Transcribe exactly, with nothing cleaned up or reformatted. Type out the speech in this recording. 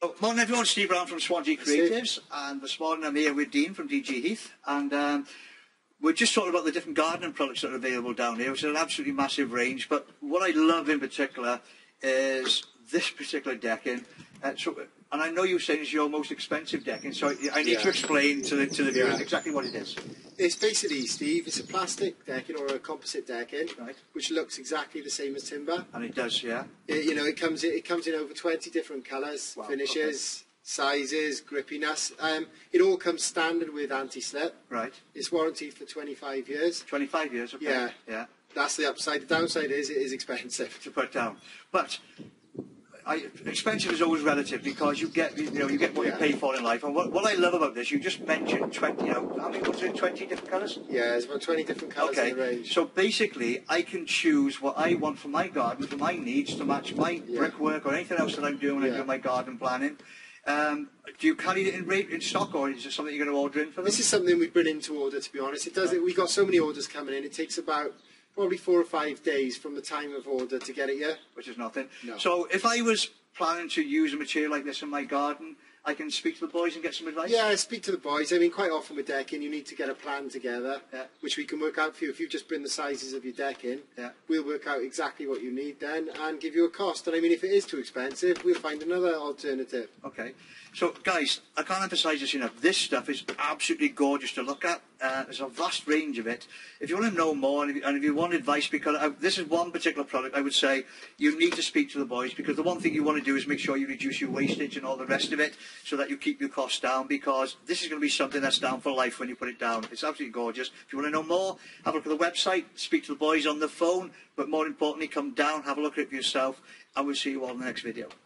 Morning everyone, Steve Brown from Swansea Creatives, and this morning I'm here with Dean from D G Heath, and um, we're just talking about the different gardening products that are available down here, which is an absolutely massive range. But what I love in particular is this particular decking. Uh, so, and I know you're saying it's your most expensive decking, so I need yeah. to explain to the, to the viewers yeah. exactly what it is. It's basically, Steve, it's a plastic decking or a composite decking, right. which looks exactly the same as timber. And it does, yeah. It, you know, it comes in, it comes in over twenty different colours, wow, finishes, okay. sizes, grippiness. Um, it all comes standard with anti-slip. Right. It's warranted for twenty-five years. twenty-five years, okay. Yeah. Yeah. That's the upside. The downside is it is expensive to put down. But I, expensive is always relative because you get, you know, you get what yeah. you pay for in life. And what, what I love about this, you just mentioned twenty, you know, how many was it? twenty different colours? Yeah, there's about twenty different colours okay. in the range. So basically, I can choose what I want for my garden, for my needs, to match my yeah. brickwork or anything else that I'm doing when yeah. I do my garden planning. Um, do you carry it in, in stock, or is it something you're going to order in for them? This is something we bring into order, to be honest. It does. Right. We've got so many orders coming in. It takes about probably four or five days from the time of order to get it here. Which is nothing. No. So if I was planning to use a material like this in my garden, I can speak to the boys and get some advice? Yeah, speak to the boys. I mean, quite often with decking, you need to get a plan together, yeah. which we can work out for you. If you just bring the sizes of your decking, yeah. we'll work out exactly what you need then and give you a cost. And I mean, if it is too expensive, we'll find another alternative. Okay. So, guys, I can't emphasise this enough. This stuff is absolutely gorgeous to look at. Uh, there's a vast range of it. If you want to know more, and if you, and if you want advice, because I, this is one particular product, I would say you need to speak to the boys, because the one thing you want to do is make sure you reduce your wastage and all the rest of it, so that you keep your costs down, because this is going to be something that's down for life when you put it down. It's absolutely gorgeous. If you want to know more, have a look at the website, speak to the boys on the phone, but more importantly, come down, have a look at it for yourself, and we'll see you all in the next video.